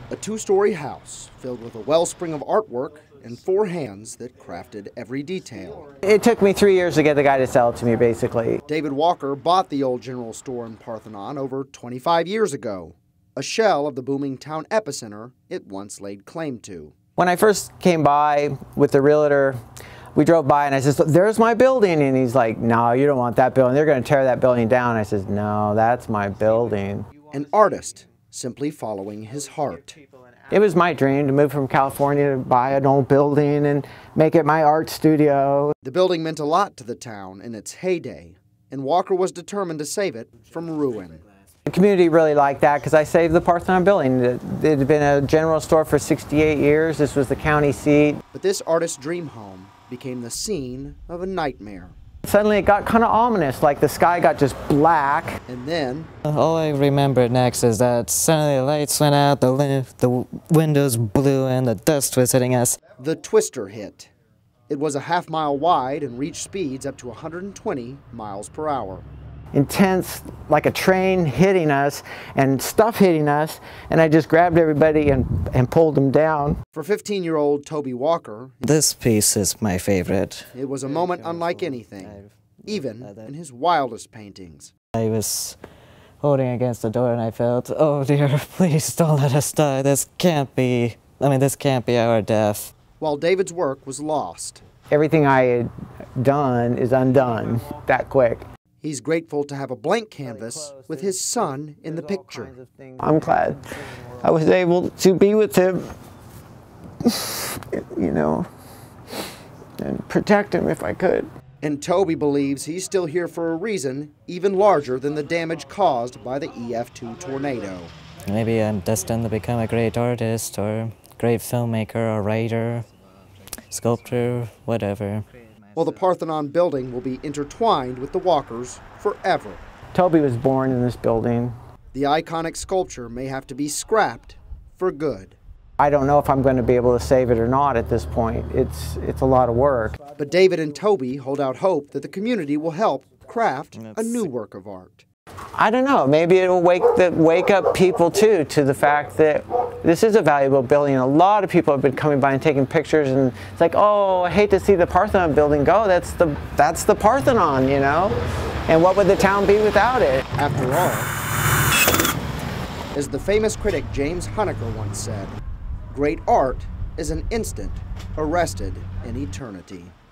A two-story house filled with a wellspring of artwork and four hands that crafted every detail. It took me 3 years to get the guy to sell it to me, basically. David Walker bought the old general store in Parthenon over 25 years ago, a shell of the booming town epicenter it once laid claim to. When I first came by with the realtor, we drove by and I said, "There's my building." And he's like, "No, you don't want that building. They're going to tear that building down." I said, "No, that's my building." An artist simply following his heart. It was my dream to move from California to buy an old building and make it my art studio. The building meant a lot to the town in its heyday, and Walker was determined to save it from ruin. The community really liked that because I saved the Parthenon building. It had been a general store for 68 years. This was the county seat. But this artist's dream home became the scene of a nightmare. Suddenly it got kind of ominous, like the sky got just black. And then all I remember next is that suddenly the lights went out, the windows blew, and the dust was hitting us. The twister hit. It was a half-mile wide and reached speeds up to 120 miles per hour. Intense, like a train hitting us and stuff hitting us, and I just grabbed everybody and pulled them down. For 15-year-old Toby Walker, this piece is my favorite. It was a moment unlike anything, even in his wildest paintings. I was holding against the door and I felt, "Oh dear, please don't let us die. This can't be our death." While David's work was lost, everything I had done is undone that quick. He's grateful to have a blank canvas with his son in the picture. I'm glad I was able to be with him, you know, and protect him if I could. And Toby believes he's still here for a reason even larger than the damage caused by the EF2 tornado. Maybe I'm destined to become a great artist or great filmmaker or writer, sculptor, whatever. Well, the Parthenon building will be intertwined with the Walkers forever. Toby was born in this building. The iconic sculpture may have to be scrapped for good. I don't know if I'm going to be able to save it or not at this point. It's a lot of work. But David and Toby hold out hope that the community will help craft a new work of art. I don't know, maybe it'll wake up people too to the fact that this is a valuable building. A lot of people have been coming by and taking pictures, and it's like, "Oh, I hate to see the Parthenon building go. That's the Parthenon, you know? And what would the town be without it?" After all, as the famous critic James Huneker once said, great art is an instant arrested in eternity.